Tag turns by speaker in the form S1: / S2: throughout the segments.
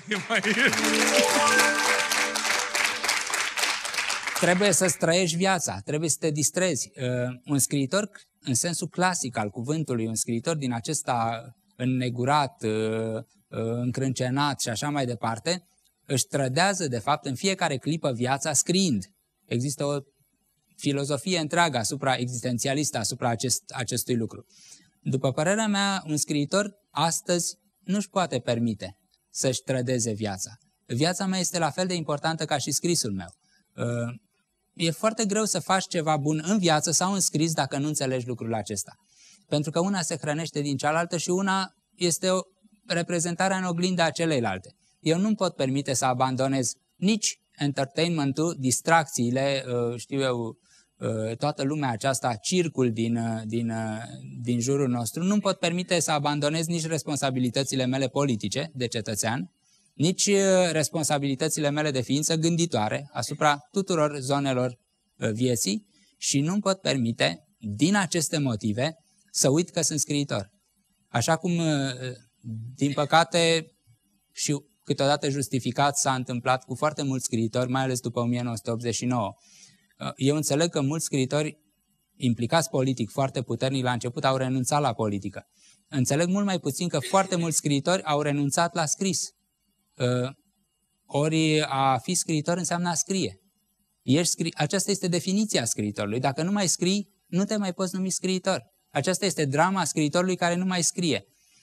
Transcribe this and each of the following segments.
S1: Trebuie să-ți trăiești viața, trebuie să te distrezi. Un scriitor, în sensul clasic al cuvântului, un scriitor din acesta înnegurat, încrâncenat și așa mai departe, își trădează, de fapt, în fiecare clipă viața scriind. Există o filozofie întreagă existențialistă asupra acestui lucru. După părerea mea, un scriitor astăzi nu-și poate permite să-și trădeze viața. Viața mea este la fel de importantă ca și scrisul meu. E foarte greu să faci ceva bun în viață sau în scris dacă nu înțelegi lucrul acesta. Pentru că una se hrănește din cealaltă și una este o reprezentare în oglinda celeilalte. Eu nu-mi pot permite să abandonez nici entertainment-ul, distracțiile, toată lumea aceasta, circul din jurul nostru. Nu-mi pot permite să abandonez nici responsabilitățile mele politice de cetățean, nici responsabilitățile mele de ființă gânditoare asupra tuturor zonelor vieții și nu-mi pot permite, din aceste motive, să uit că sunt scriitor. Așa cum, din păcate, și câteodată justificat, s-a întâmplat cu foarte mulți scriitori, mai ales după 1989. Eu înțeleg că mulți scriitori implicați politic foarte puternic la început au renunțat la politică. Înțeleg mult mai puțin că foarte mulți scriitori au renunțat la scris. Ori a fi scriitor înseamnă a scrie. Aceasta este definiția scriitorului. Dacă nu mai scrii, nu te mai poți numi scriitor. Aceasta este drama scriitorului care nu mai scrie.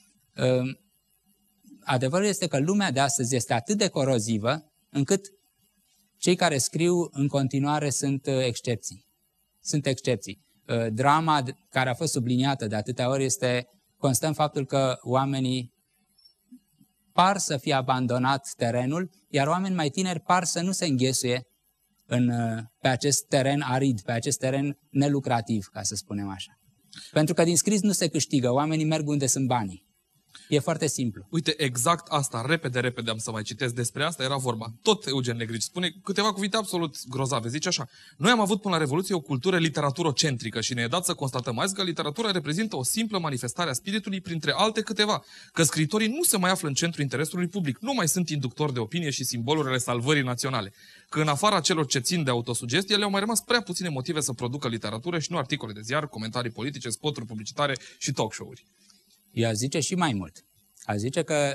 S1: Adevărul este că lumea de astăzi este atât de corozivă încât cei care scriu în continuare sunt excepții. Sunt excepții. Drama care a fost subliniată de atâtea ori constă în faptul că oamenii par să fie abandonat terenul, iar oameni mai tineri par să nu se înghesuie pe acest teren arid, pe acest teren nelucrativ, ca să spunem așa. Pentru că din scris nu se câștigă, oamenii merg unde sunt banii. E foarte simplu.
S2: Uite, exact asta, repede am să mai citesc despre asta, era vorba. Tot Eugen Negrici spune câteva cuvinte absolut grozave. Zice așa: noi am avut până la Revoluție o cultură literatură-centrică și ne e dat să constatăm azi că literatura reprezintă o simplă manifestare a spiritului printre alte câteva, că scriitorii nu se mai află în centrul interesului public, nu mai sunt inductori de opinie și simboluri ale salvării naționale, că în afara celor ce țin de autosugestie le-au mai rămas prea puține motive să producă literatură și nu articole de ziar, comentarii politice, spoturi publicitare și talk show-uri.
S1: Eu aș zice și mai mult. Aș zice că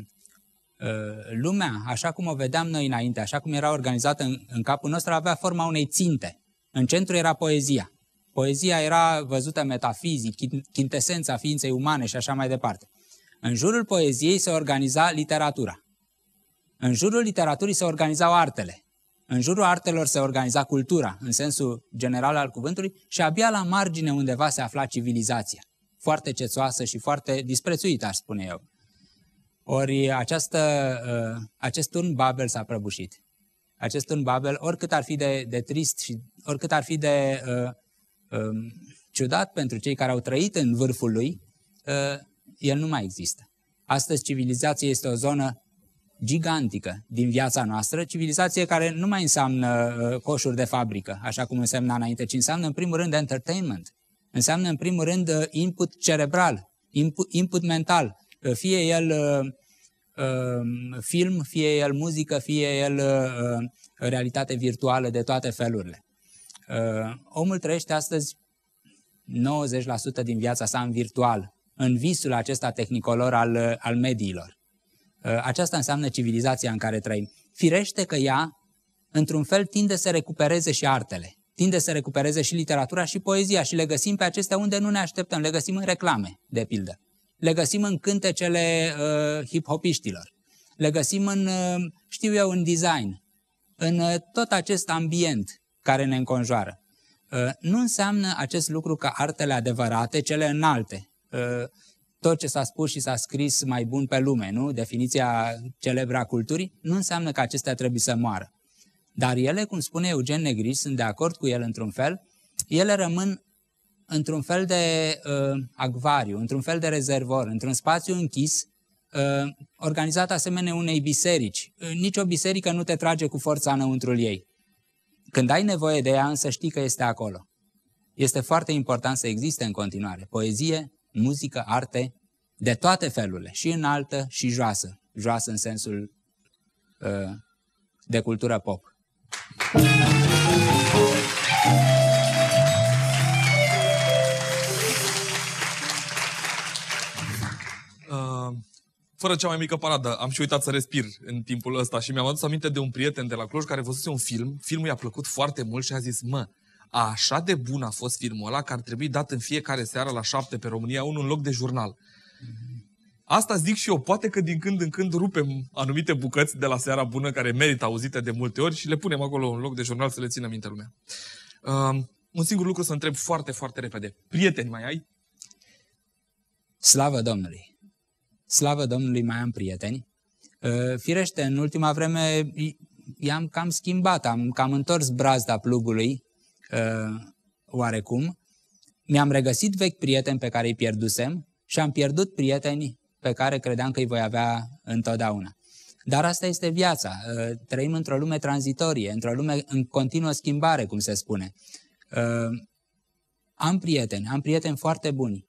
S1: lumea, așa cum o vedeam noi înainte, așa cum era organizată în capul nostru, avea forma unei ținte. În centru era poezia. Poezia era văzută metafizic, chintesența ființei umane și așa mai departe. În jurul poeziei se organiza literatura. În jurul literaturii se organizau artele. În jurul artelor se organiza cultura, în sensul general al cuvântului, și abia la margine undeva se afla civilizația. Foarte cețoasă și foarte disprețuită, aș spune eu. Ori acest turn Babel s-a prăbușit. Acest turn Babel, oricât ar fi de trist și oricât ar fi de ciudat pentru cei care au trăit în vârful lui, el nu mai există. Astăzi civilizația este o zonă gigantică din viața noastră, civilizație care nu mai înseamnă coșuri de fabrică, așa cum însemna înainte, ci înseamnă în primul rând entertainment. Înseamnă în primul rând input cerebral, input mental, fie el film, fie el muzică, fie el realitate virtuală de toate felurile. Omul trăiește astăzi 90% din viața sa în virtual, în visul acesta tehnicolor al mediilor. Aceasta înseamnă civilizația în care trăim. Firește că ea, într-un fel, tinde să recupereze și artele. Tinde să recupereze și literatura și poezia și le găsim pe acestea unde nu ne așteptăm. Le găsim în reclame, de pildă. Le găsim în cântecele hip-hopiștilor. Le găsim în design. În tot acest ambient care ne înconjoară. Nu înseamnă acest lucru că artele adevărate, cele înalte, tot ce s-a spus și s-a scris mai bun pe lume, nu? Definiția celebră a culturii, nu înseamnă că acestea trebuie să moară. Dar ele, cum spune Eugen Negrici, sunt de acord cu el într-un fel, ele rămân într-un fel de acvariu, într-un fel de rezervor, într-un spațiu închis, organizat asemenea unei biserici. Nici o biserică nu te trage cu forța înăuntrul ei. Când ai nevoie de ea, însă știi că este acolo. Este foarte important să existe în continuare poezie, muzică, arte, de toate felurile, și înaltă și joasă. Joasă în sensul de cultură pop.
S2: Fără cea mai mică paradă, am și uitat să respir în timpul ăsta și mi-am adus aminte de un prieten de la Cluj care văzuse un film. Filmul i-a plăcut foarte mult și a zis: mă, așa de bun a fost filmul ăla că ar trebui dat în fiecare seară la 7 pe România 1 în loc de jurnal. Asta zic și eu, poate că din când în când rupem anumite bucăți de la Seara Bună care merită auzite de multe ori și le punem acolo în loc de jurnal să le țină minte lumea. Un singur lucru să întreb foarte, foarte repede. Prieteni mai ai?
S1: Slavă Domnului! Slavă Domnului, mai am prieteni. Firește, în ultima vreme i-am cam schimbat, am cam întors brazda plugului, oarecum. Mi-am regăsit vechi prieteni pe care îi pierdusem și am pierdut prieteni pe care credeam că îi voi avea întotdeauna. Dar asta este viața. Trăim într-o lume tranzitorie, într-o lume în continuă schimbare, cum se spune. Am prieteni foarte buni.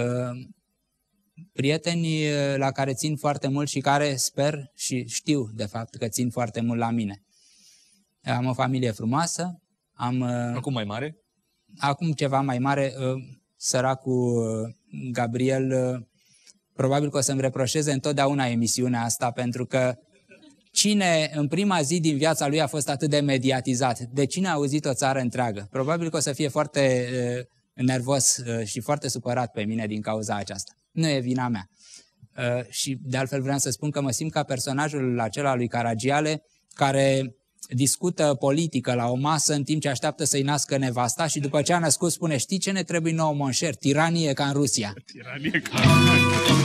S1: Prieteni la care țin foarte mult și care sper și știu, de fapt, că țin foarte mult la mine. Am o familie frumoasă.
S2: Acum mai mare?
S1: Acum ceva mai mare. Săracul Gabriel probabil că o să-mi reproșeze întotdeauna emisiunea asta, pentru că cine în prima zi din viața lui a fost atât de mediatizat? De cine a auzit o țară întreagă? Probabil că o să fie foarte nervos și foarte supărat pe mine din cauza aceasta. Nu e vina mea. Și de altfel vreau să spun că mă simt ca personajul acela lui Caragiale, care discută politică la o masă în timp ce așteaptă să-i nască nevasta și după ce a născut spune: știi ce ne trebuie nouă, monșer? Tiranie ca în Rusia.
S2: Tiranie ca în Rusia.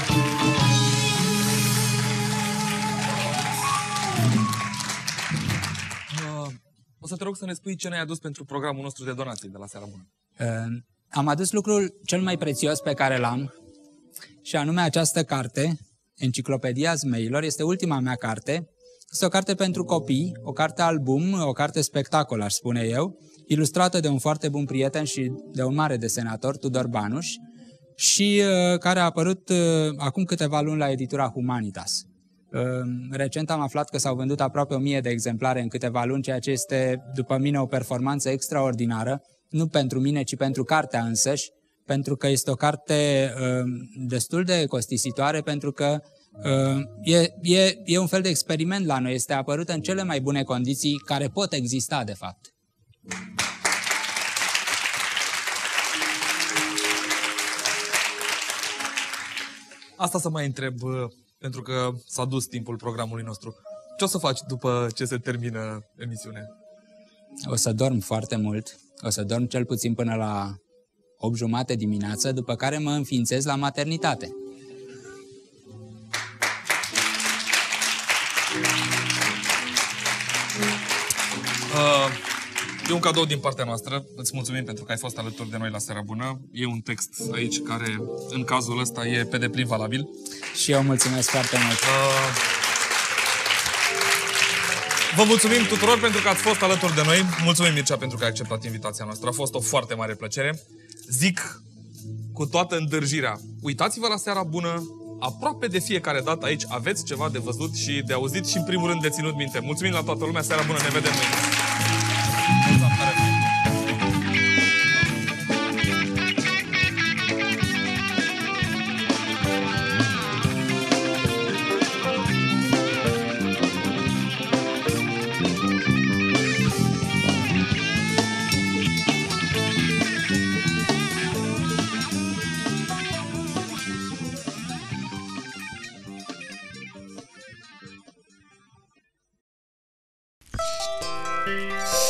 S2: O să te rog să ne spui ce ne-ai adus pentru programul nostru de donații de la Seara Bună.
S1: Am adus lucrul cel mai prețios pe care l-am, și anume această carte, Enciclopedia Zmeilor. Este ultima mea carte. Este o carte pentru copii, o carte album, o carte spectacol, aș spune eu, ilustrată de un foarte bun prieten și de un mare desenator, Tudor Banuș, și care a apărut acum câteva luni la editura Humanitas. Recent am aflat că s-au vândut aproape 1000 de exemplare în câteva luni, ceea ce este, după mine, o performanță extraordinară, nu pentru mine, ci pentru cartea însăși, pentru că este o carte destul de costisitoare, pentru că e un fel de experiment la noi, este apărută în cele mai bune condiții care pot exista, de fapt.
S2: Asta să mai întreb, pentru că s-a dus timpul programului nostru. Ce o să faci după ce se termină emisiunea?
S1: O să dorm foarte mult, o să dorm cel puțin până la 8:30 dimineață, după care mă înființez la maternitate.
S2: E un cadou din partea noastră. Îți mulțumim pentru că ai fost alături de noi la Seara Bună. E un text aici care, în cazul ăsta, e pe deplin valabil.
S1: Și eu mulțumesc foarte mult.
S2: Vă mulțumim tuturor pentru că ați fost alături de noi. Mulțumim, Mircea, pentru că ai acceptat invitația noastră. A fost o foarte mare plăcere. Zic cu toată îndârjirea: uitați-vă la Seara Bună. Aproape de fiecare dată aici aveți ceva de văzut și de auzit și, în primul rând, de ținut minte. Mulțumim la toată lumea. Seara Bună, ne vedem mâine.
S3: Yeah.